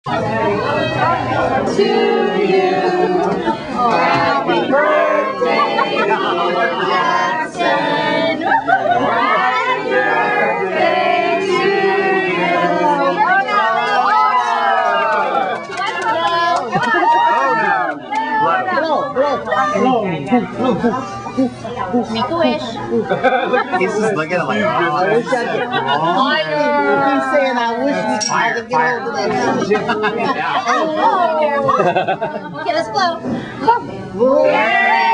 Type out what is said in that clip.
To you, happy birthday, Jackson. Happy birthday to you. Make a wish. He's just looking at like, I wish I could. He's saying, I wish I could get over that. Okay, let's blow. Yay!